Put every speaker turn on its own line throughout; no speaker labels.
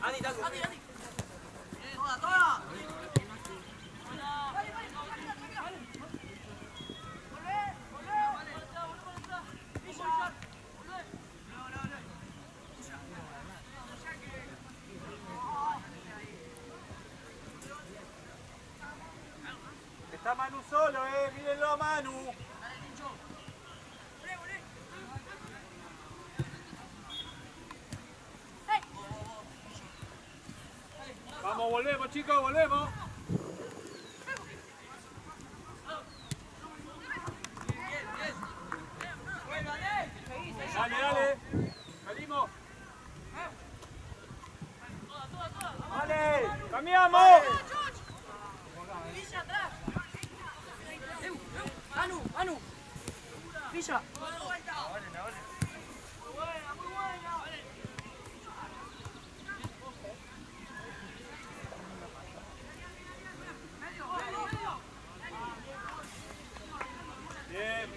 Está Manu solo, mírenlo a Manu. Vamos, volvemos chicos, volvemos. Dale, dale. Salimos. Dale, cambiamos.
Manu. Villa.
Bien.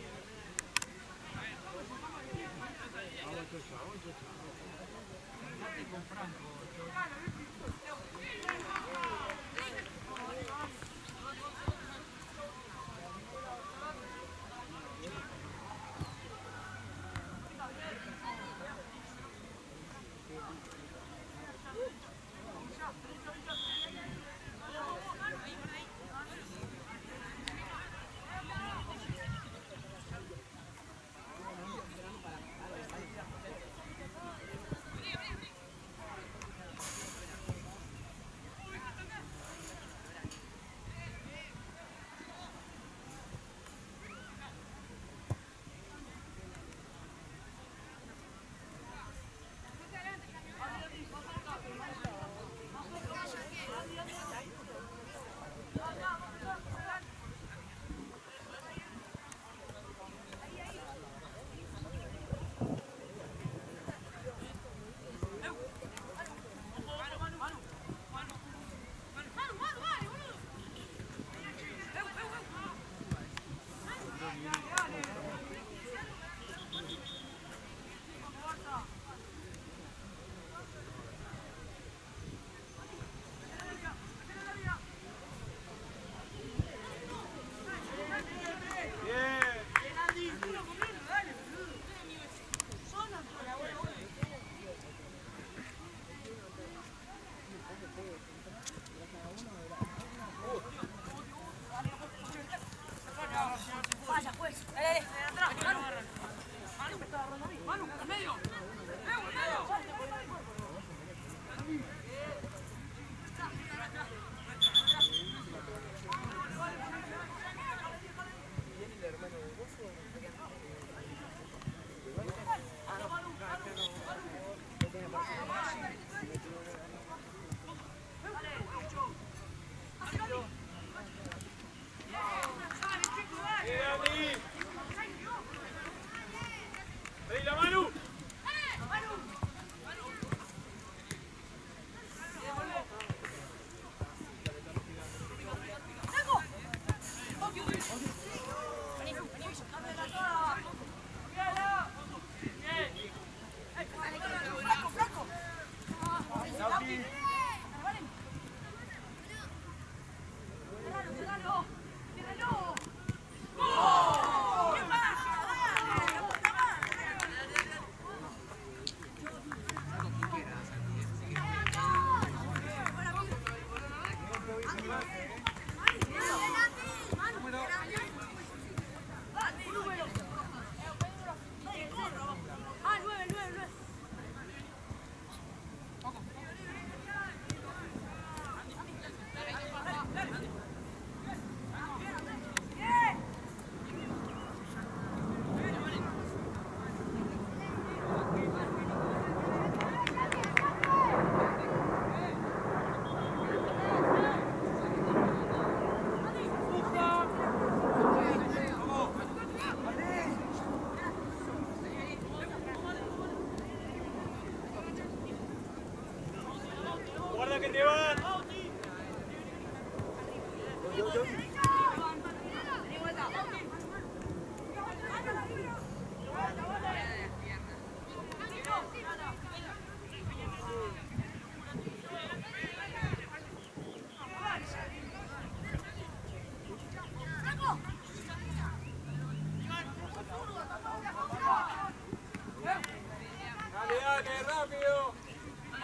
Que te van.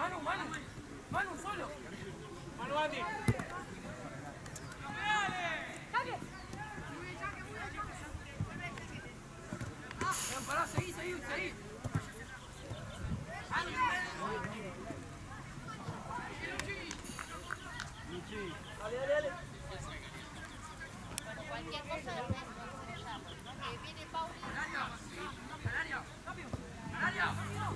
Manu, solo.
Manu, Andy.
Pará, seguí. Dale.
Cualquier cosa de viene Pauli.
¡Al área!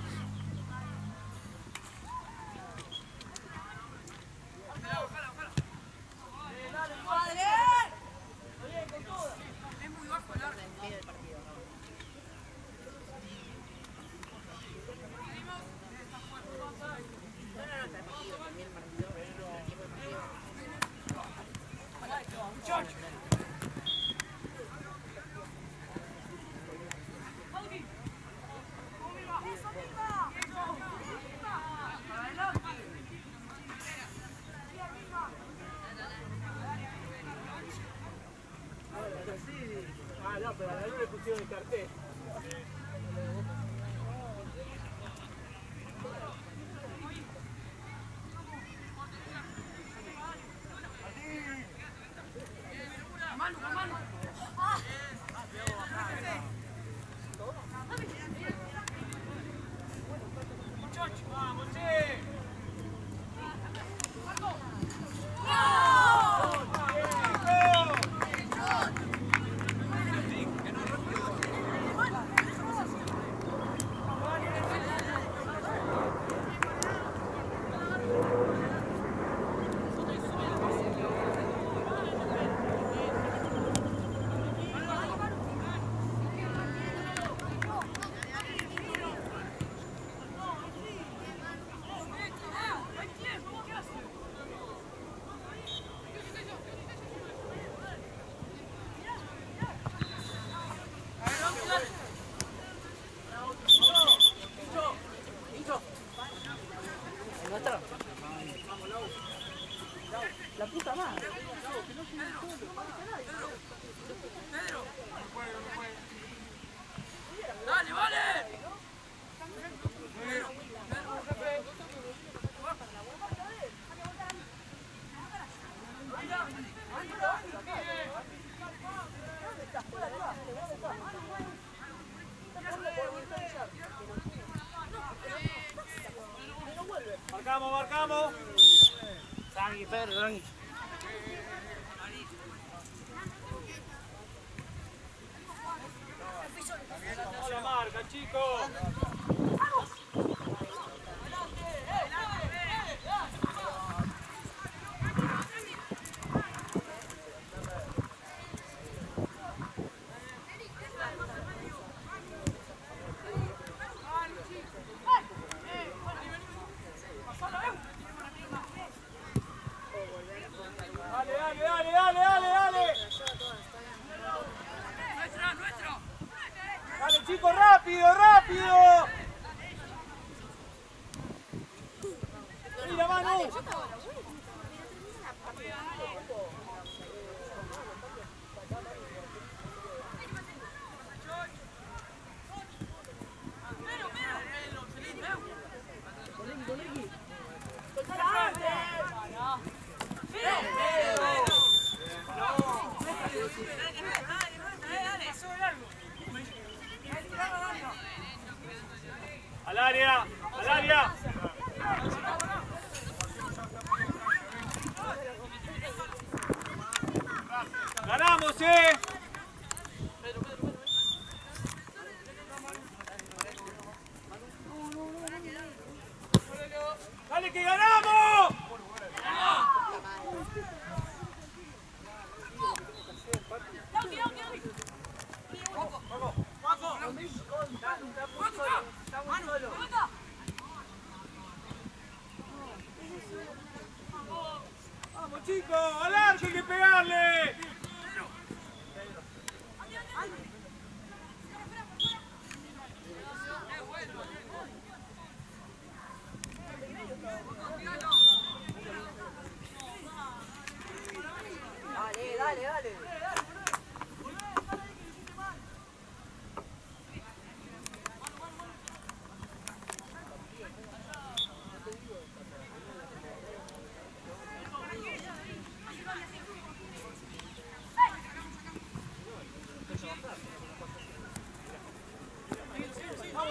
No, pero a la luz le pusieron el cartel.
Manu.
¡Vamos, che!
La puta madre.
Pedro.
Dale, vale.
Marcamos.
Tranqui, Pedro, tranqui.
Hola, marca, chicos. Dale.
Nuestro.
Dale, chicos, rápido. Mira, Manu. Al área. Ganamos, Dale que ganamos. Vamos, chicos, al arco hay que pegarle.
Dale.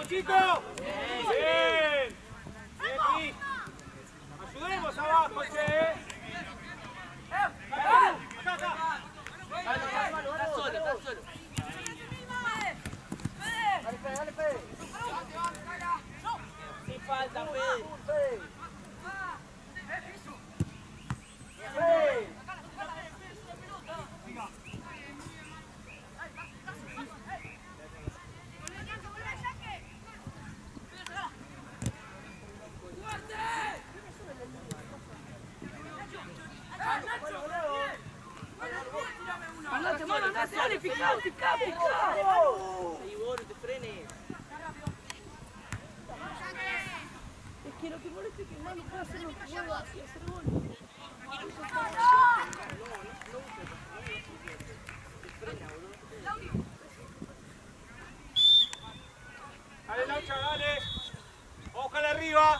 ¡Vamos, chicos! ¡Bien! ¡Bien, Cris! ¡Ayudemos abajo, che! ¡Acá, acá!
Está solo, está solo.
Dale, Fede.
Sin falta, Fede.
Andate, mano, andate, dale, pica.
Ahí vos, no te frenes.
Es que lo que molesta es que Manu puede hacer los juegos y hacer gol.
Dale, Laucha, dale. Ojalá arriba.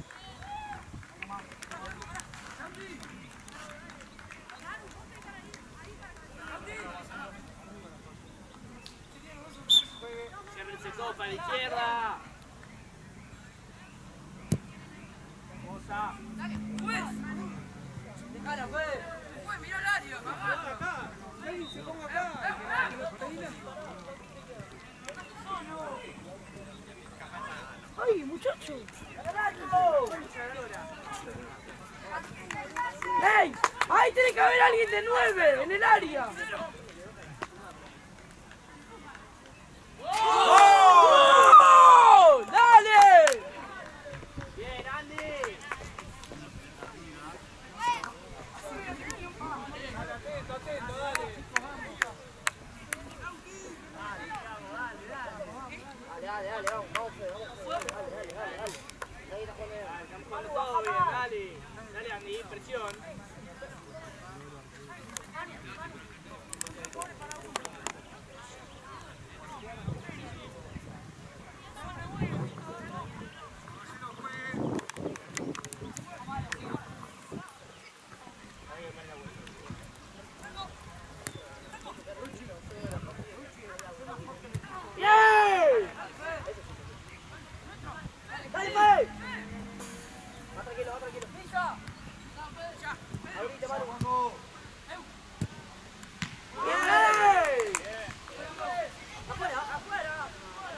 Ciérrense todos para la izquierda.
Cosa.
Dejala, Fede. Mirá el área.
Acá. Alguien se ponga acá.
¡Ay, muchacho! ¡Ey! ¡Ahí tiene que haber alguien de 9 en el área! ¡Oh! ¡Dale!
Bien, Andy.
Atento, atento, dale.
Dale, vamos, Fede, dale. Ahí está con él.
Estamos jugando todo bien, dale. Dale, Andy, presión.
¡Bien! ¡Dale, Fede! Va tranquilo. Abrite, Manu. ¡Bien! ¡Afuera!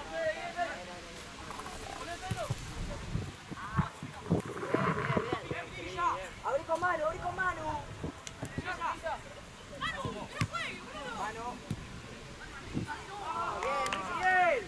Abrí con mano. Bien.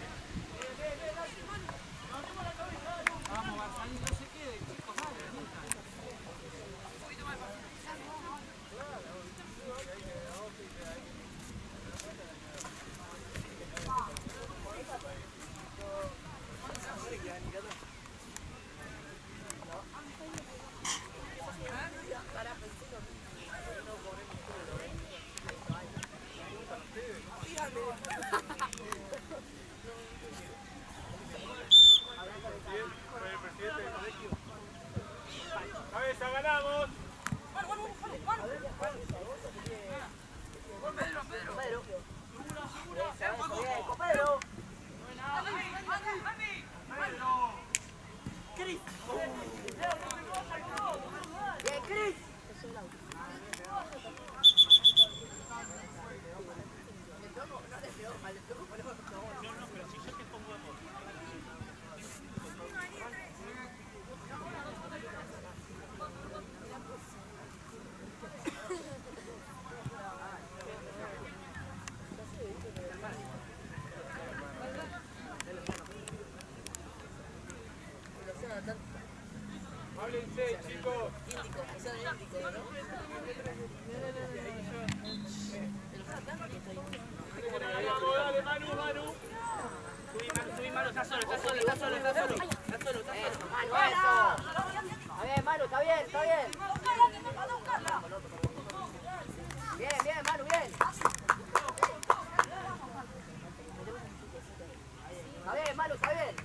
Cabeza, ganamos.
Pedro. Bien, Cris.
Háblense, chicos. Vamos, dale, Manu.
Subí, Manu, está solo.
Manu, eso. Está bien, Manu, está bien. Bien, Manu, bien. Está bien, Manu, está bien.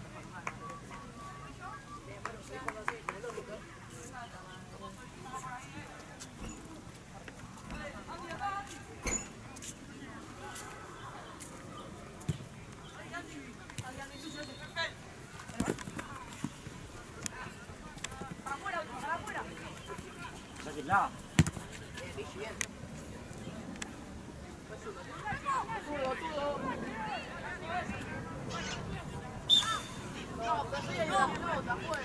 La.
Bien, Vichy, bien. Zurdo.
No, pero soy el la pelota, pues.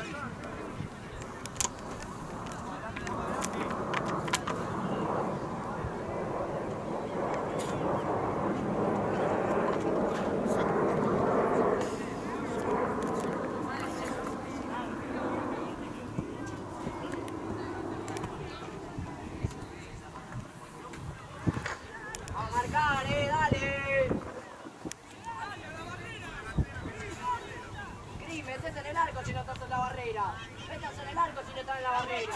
A marcar, dale. Gris, metete en el arco si no estás en la barrera. Métase en el arco si no estás en la barrera.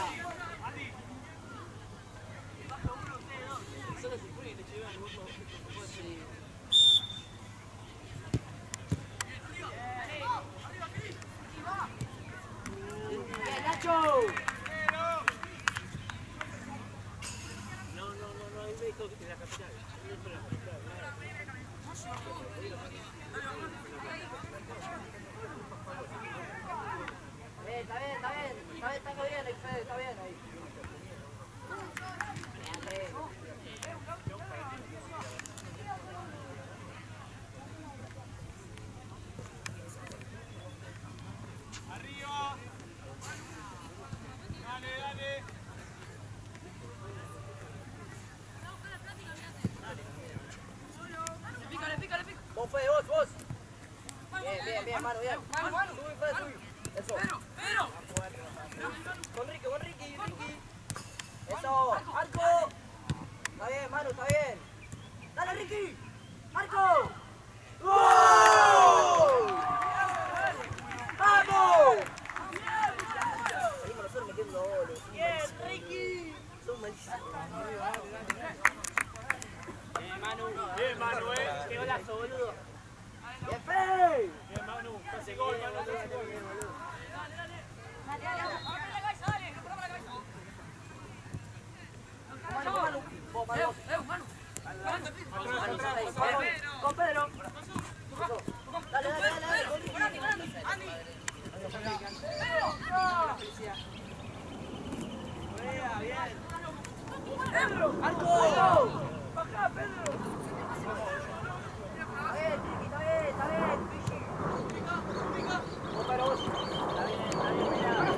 Bien, Nacho.
No, él me dijo que la capital.
Está bien ahí, Fede, está bien ahí. Bien,
Arriba. Dale.
Vos, Fede, vos. Bien, mano, bien. Subí, Fede, subí. Eso. Con Ricky. Eso. Arco. Está bien, Manu, está bien. Dale, Ricky. Arco. ¡Gol! ¡Vamos! Seguimos nosotros metiendo goles. Bien, Ricky. Son malísimos.
Bien, Manu, qué golazo, boludo.
¡Bien, Fede!
Bien, Manu, casi gol, Manu.
Manu. Vos, Manu. Con Pedro. Eso. Dale. Pedro. ¡Arco! ¡Bajá, Pedro! Está bien, Vichy. Vos, Pedro, vos. Está bien,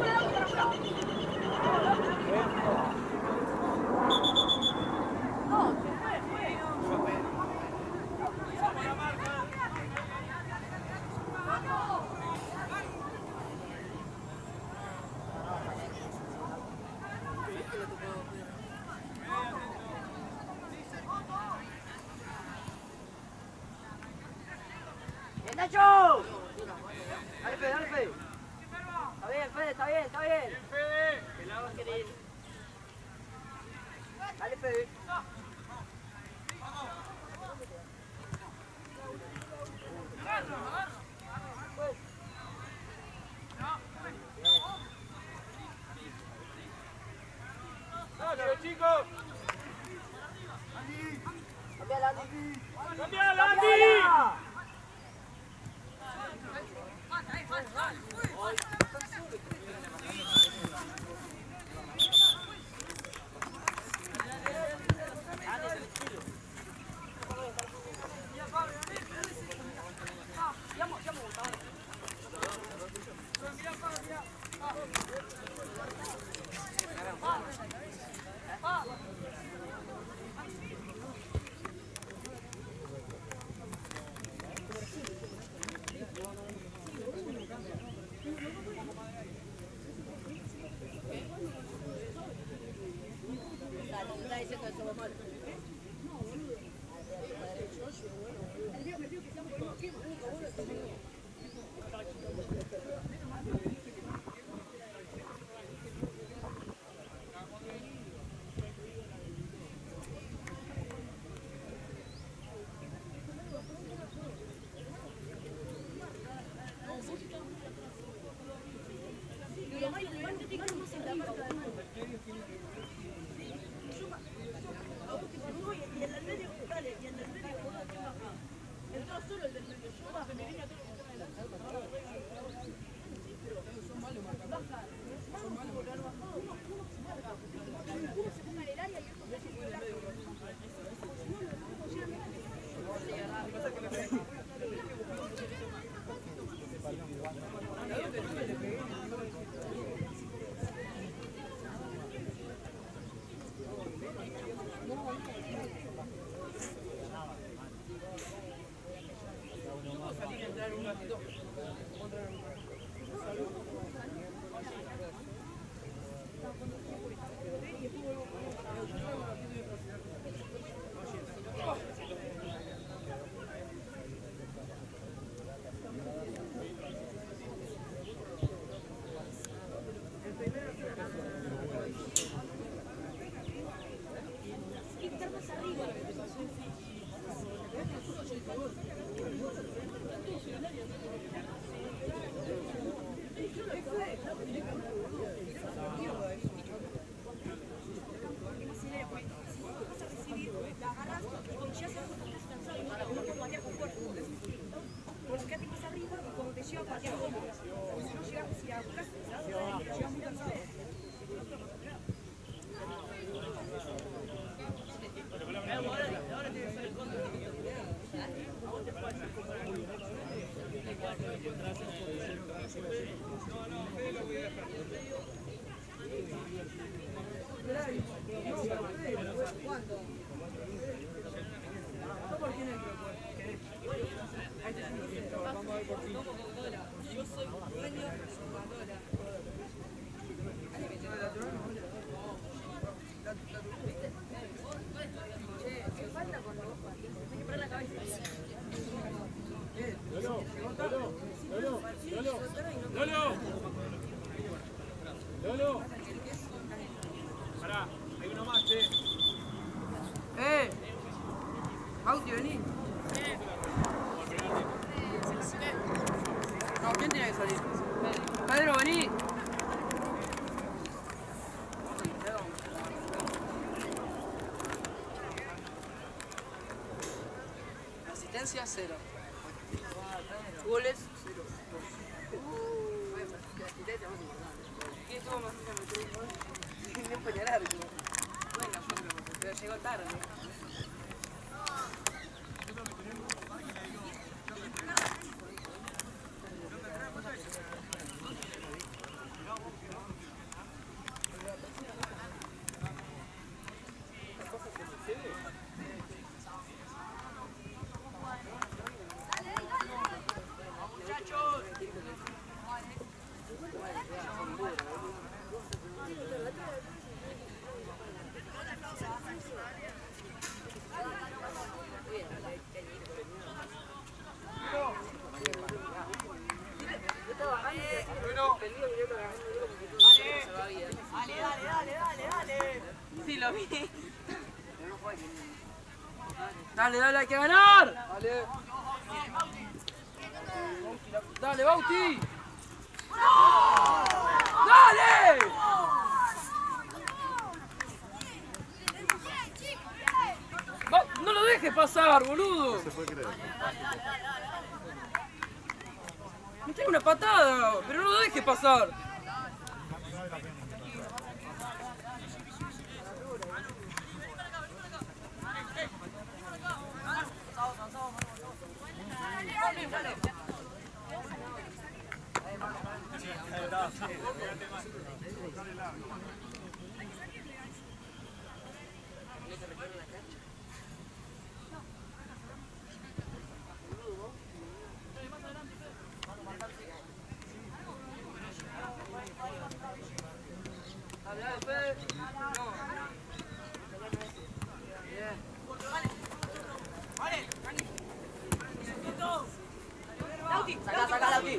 ¡Bien, Nacho! Dale, Fede. Está bien.
El agua quiere ir.
Dale, Fede.
Dale, chicos.
Cambiala, Andy.
¡Cambiala, Andy!
ratito.
Pará, hay uno más,
Bauti, vení. No, ¿quién tiene que salir? Pedro, vení. Asistencia 0. Goles 0. ¿Quién tuvo más cerca de meter un gol? No fue el arco. Bueno, pero llegó tarde. Sí, lo vi. Dale, dale, hay que ganar. Dale. Dale, Bauti. ¡Dale! No lo dejes pasar, boludo.
Se puede creer.
Me tengo una patada, pero no lo dejes pasar. Saca, saca, Lauti.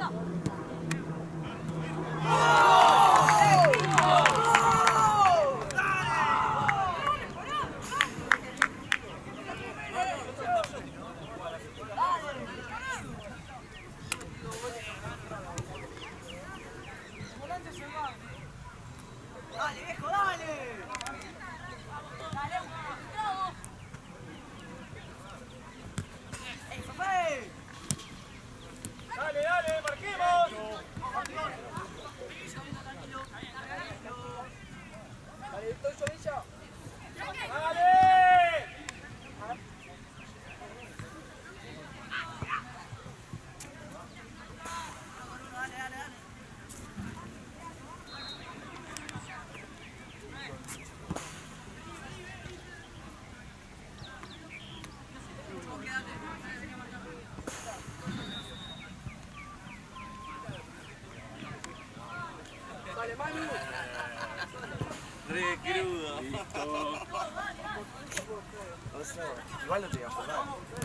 Dale, viejo, dale. ¡Ey, Sofé!
Dale, dale, marquemos.
Dale, Víctor Chovilla.
Dale.
Dale, Manu.
Re crudo. Igual no te iba a jugar.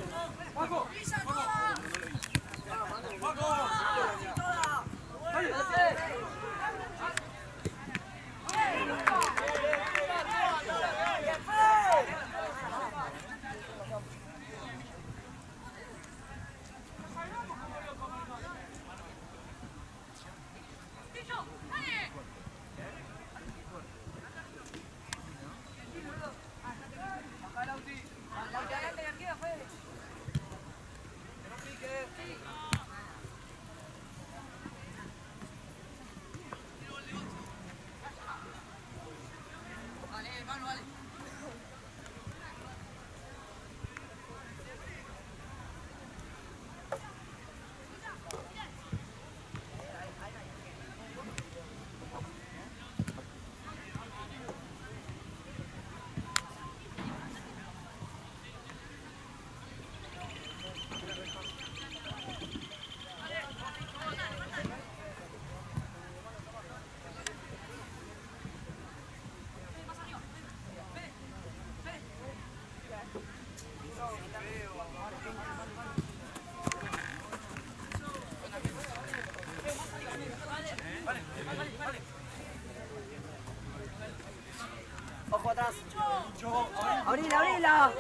Ojo atrás. Abrila, abrila.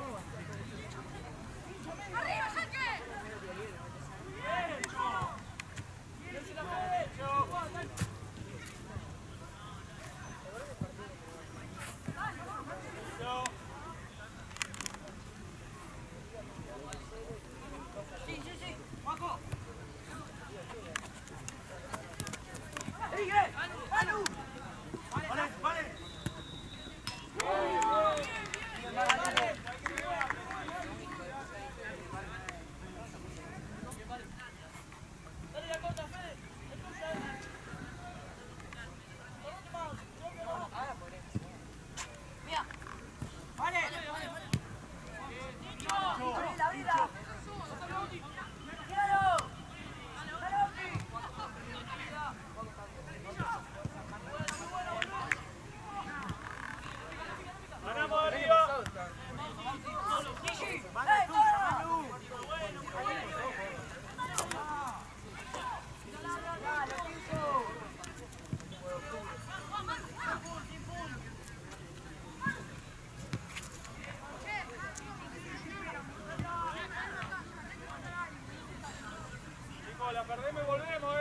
Ganamos arriba. Chicos, la perdemos y volvemos,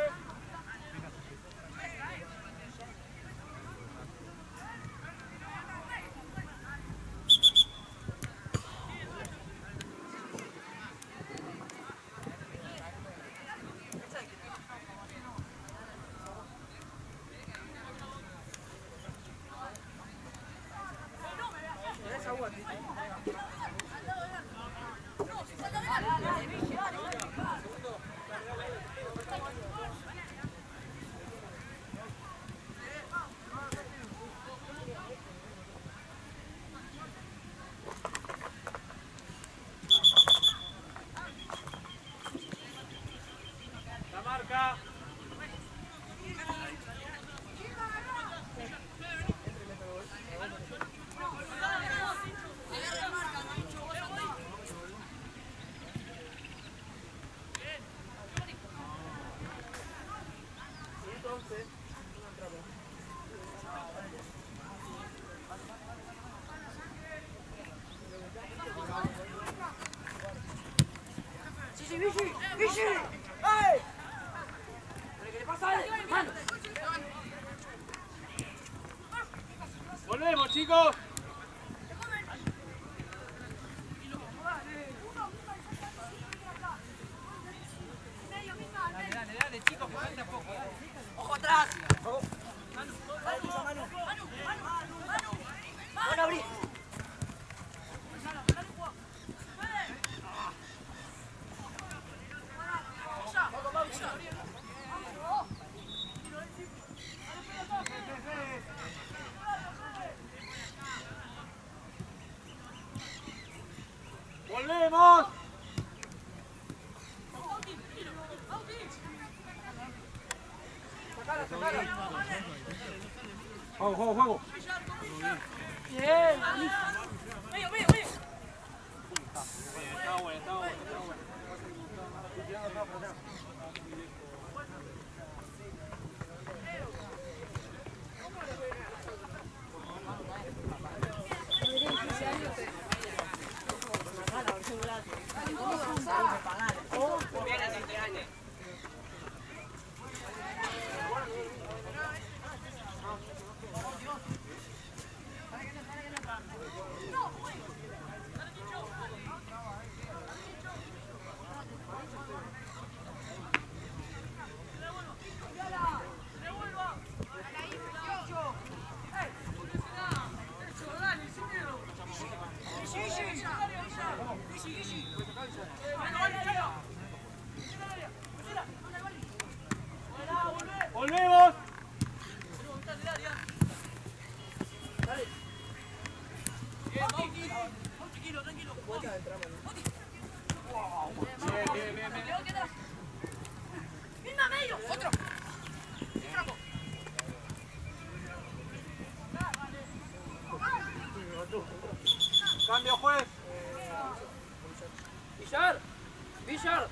La marca.
Sí, Vichy, Vichy. ¡Ey! ¿Qué le pasa? Mano.
Volvemos, chicos. Dale, chicos, que falta poco.
¡Ojo atrás! Dale, tuya, Manu. Bueno, abrí.
¡Volvemos! Juego. Bien. Medio. Está bueno. ¡Volvemos! Cambio, juez. Villar.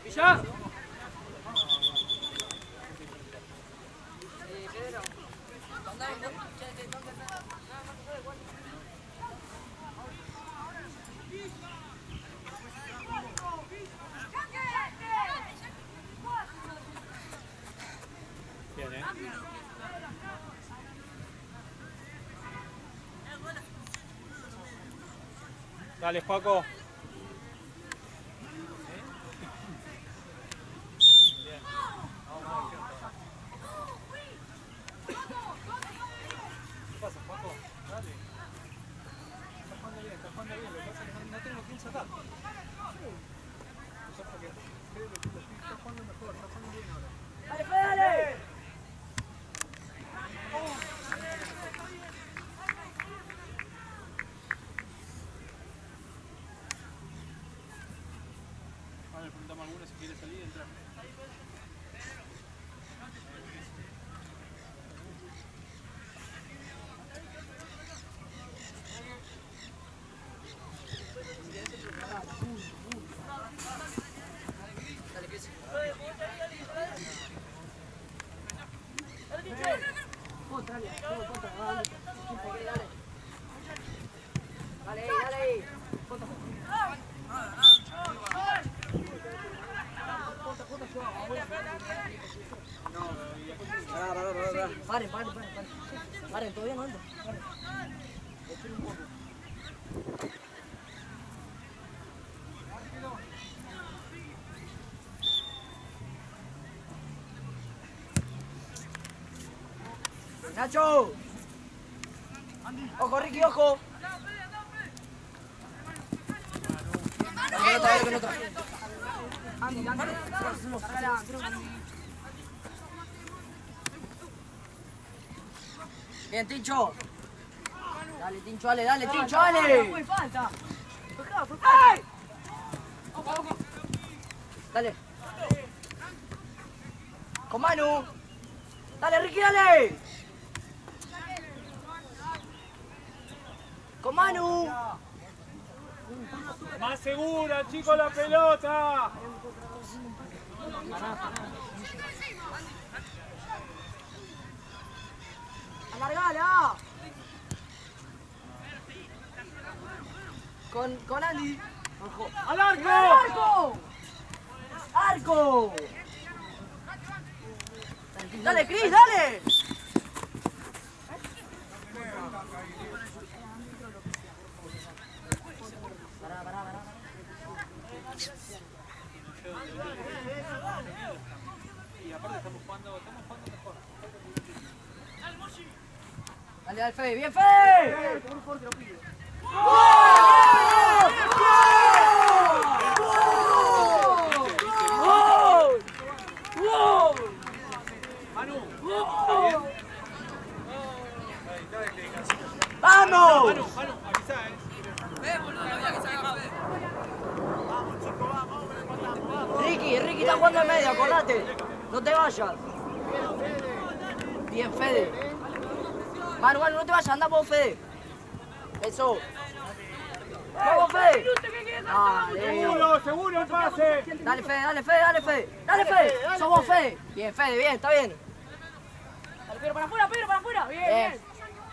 Bien, Dale, Juaco.
¡Dale!
Vale, le preguntamos a alguno si quiere salir y entrar.
Dale. Paren, todavía no ando. Nacho. Ojo, Ricky, ojo. Con otra. Bien, Tincho. Dale, Tincho, dale, Tincho, dale. Falta. Dale. Con Manu. Dale, Ricky, dale. Con Manu.
Más segura, chicos, la pelota.
Alargala. Con Andy. Ojo.
¡Al arco!
¡Arco! ¡Arco! ¡Dale, Cris, dale! Pará.
Y aparte estamos jugando mejor.
Dale, Fede, bien, Fede. ¡Vamos!
Manu, avisá,
Ricky está jugando en medio, acordate. No te vayas. Bien, Fede. Manu, no te vayas, anda vos, Fede. Eso. ¡Vamos, Fede! Dale.
Seguro el pase.
Dale, Fede. Sos vos, Fede. Bien, Fede, bien, está bien.
Dale, Pedro, para afuera. Bien.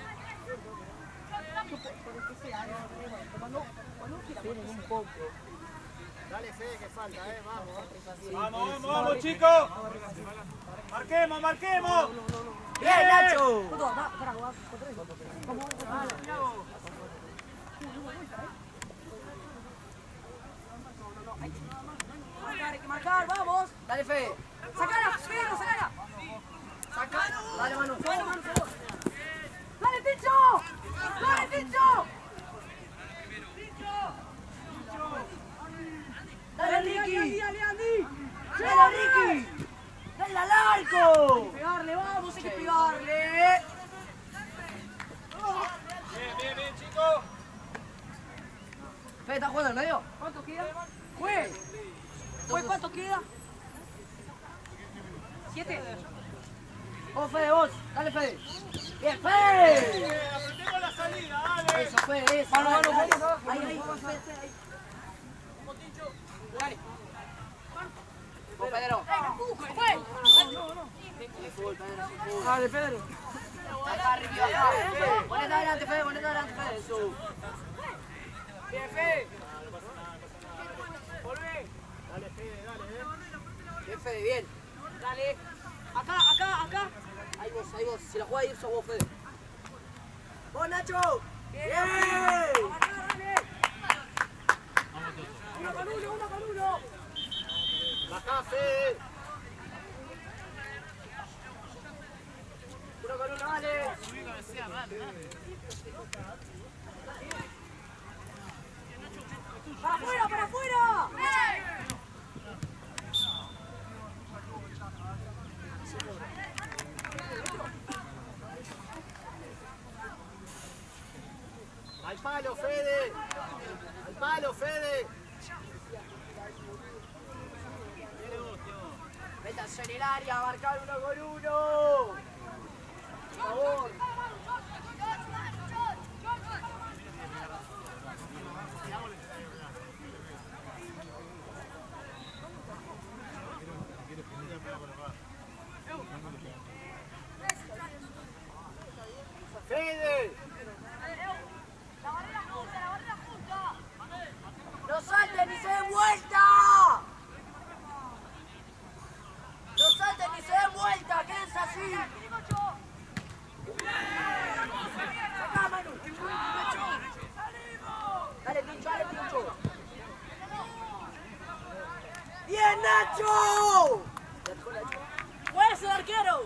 Dale, Fede, que falta, vamos. Vamos, chicos. Marquemos.
Bien, Nacho. Hay que marcar, vamos. Dale, Fede. Sacala, Pedro, sacala. Dale, Manu. Dale, Ticho. Dale, Ricky. Dale, Ricky. Dale al arco. Pegarle, vamos, hay que pegarle.
Bien, chicos.
Fede, ¿estás jugando en medio?
¿Cuánto queda? Fue, ¿cuánto queda? 7.
Vos, Fede, vos. Dale, Fede. Bien, Fede.
Aprendemos la salida, dale.
Eso, Fede, eso. Manu. Ahí.
Dale.
Vos, Pedro. Dale, Pedro. Ponete adelante, Fede. Eso.
Bien, Fede.
Volvé. Dale, Fede,
Bien, Fede, bien.
Dale. Acá.
Ahí vos. Si la jugás a ir, sos vos, Fede. ¡Vos, Nacho! ¡Bien!
Dale. Uno con uno.
Bajá, Fede.
Uno con uno, dale.
Para afuera.
Al palo, Fede.
Métanse en el área, marcar uno con uno. Por favor.
Fede.
¡No salten ni se den vuelta! ¡Quédense así! ¡Sacá, Manu! ¡Dale, Pincho! ¡Bien, Nacho!
¡Fuerza el arquero!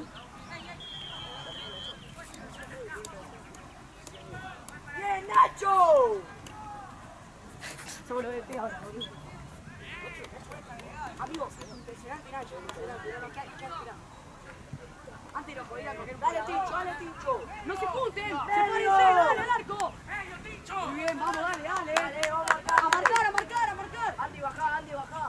¡Bien, Nacho! Seguro que te ahora, boludo. Amigos, impresionante, Nacho. Antes no podía coger. Dale, Tincho.
¡No se junten! ¡Se
¡Medio!
parecen! ¡Dale al arco!
Tincho.
Muy bien, vamos, dale.
Dale, vamos a marcar.
A marcar.
Andy, bajá.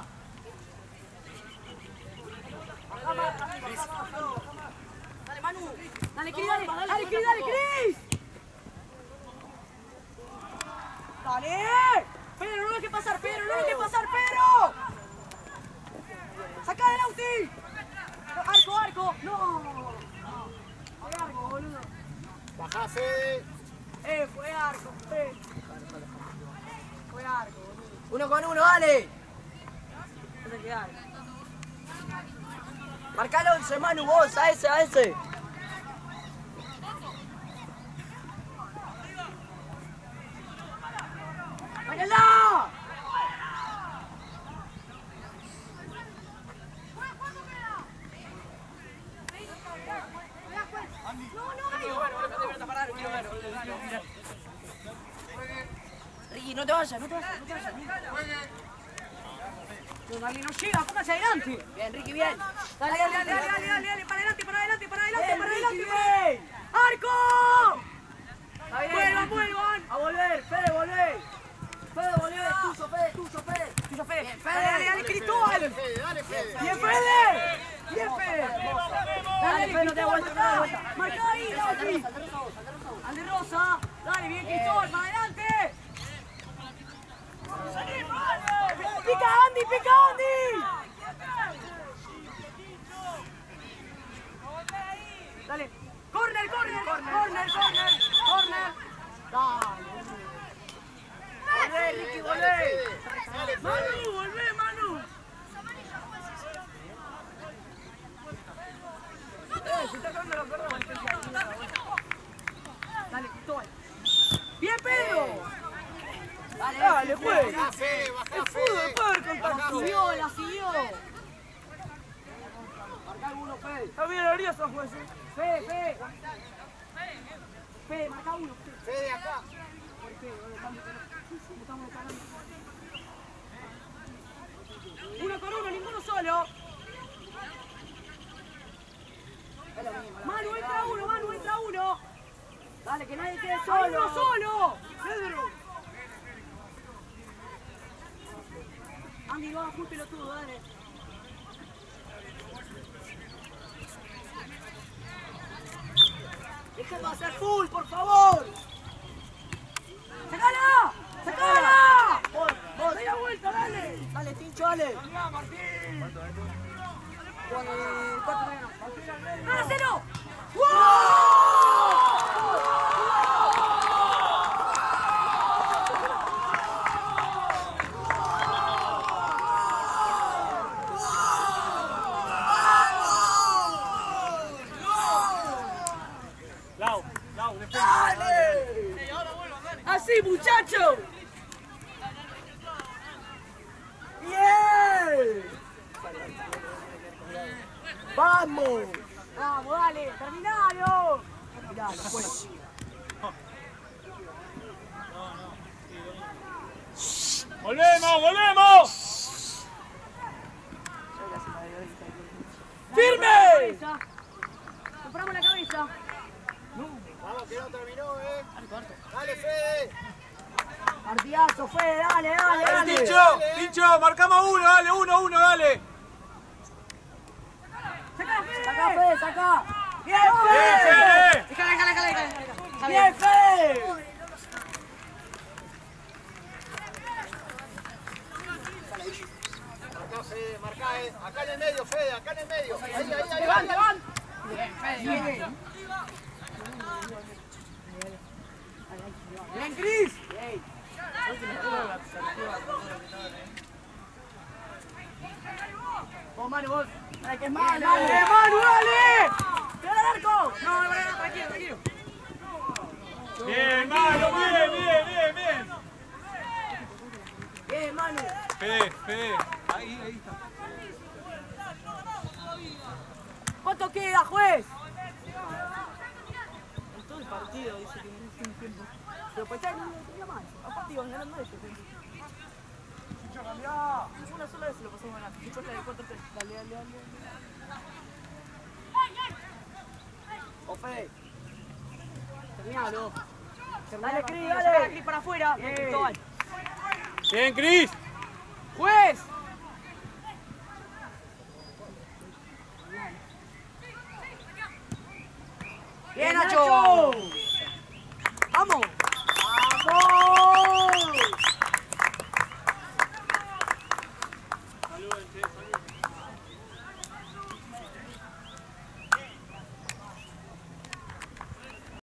Dale, Manu.
Dale, Cris.
Dale.
Pedro, no lo dejes pasar, Pedro.
Sacá del Auti.
Arco. No.
Bajá, Fede.
Fue arco, Fede. Fue arco, boludo. 1 con 1, dale. No te quedás. Marcalo 11, Manu, vos, a ese. ¡Váyanla! Ricky, no te vayas. No, Dale, no llega, póngase adelante. Bien, Ricky, bien. Dale, para adelante. Bien. ¡Arco! Vuelvan. A volver, Fede, volvé. Es tuyo, Fede. Bien, Fede. Dale, Cristóbal.
Dale, Fede.
Bien, Fede. Dale, Fede, no te da vuelta. Marcá ahí, Dani. Al de Rosa. Dale, bien, Cristóbal, para adelante. ¡Pica Andy! Dale. ¡Corner! Dale. Volvé, Ricky, volvé. Manu. Se está cagando la pelota. Dale, Cristóbal. ¡Bien, Pedro! Dale, juez.
Bajá, Fede.
La siguió. Marca alguno, Fede. Está bien nervioso, juez. Fede, marca uno.
Fede, acá.
Uno con uno, ninguno solo. Manu, entra uno. Dale, que nadie quede solo. ¡Uno solo! Pedro. Andy, no hagas muy pelotudo, dale. Déjalo hacer full, por favor. ¡Sacala! ¡Dale la vuelta, dale! Dale, Tincho, dale. Martín! ¡Hácelo!
Lau, defensa.
¡Dale! ¡Así, muchachos! ¡Bien! ¡Vamos! ¡Vamos, dale! ¡Terminalo! Terminalo, pues.
¡Volvemos!
¡Firme! ¡Compramos la cabeza!
Vamos, que no terminó, Dale, Fede.
Partidazo, Fede, dale.
Tincho, marcamos uno, dale, uno, dale.
Saca, Fede, saca. ¡Bien,
Fede!
Déjala. ¡Bien, Fede!
Marcá, Fede, marcá, Acá en el medio, Fede, acá en el medio. Ahí.
¡Van! Bien, Fede, bien, Cris. Vos, Manu, vos. Dale, que es Manu. Dale. ¡Tira al arco! No, tranquilo.
Bien, Manu, bien.
Bien, Manu.
Fede. Ahí está.
¿Cuánto queda, juez?
En todo el partido dice que no tiene tiempo.
Pero pues ya no tenía más. Aparte iban ganando ellos.
Una sola vez se lo pasamos ganando. Después la de 4-3. Dale.
Fede. Terminalo.
Dale,
Cris,
Cris,
dale.
Cris para afuera.
Bien.
Cristóbal.
Bien, Cris.
¡Juez! ¡Bien, Nacho! ¡Vamos!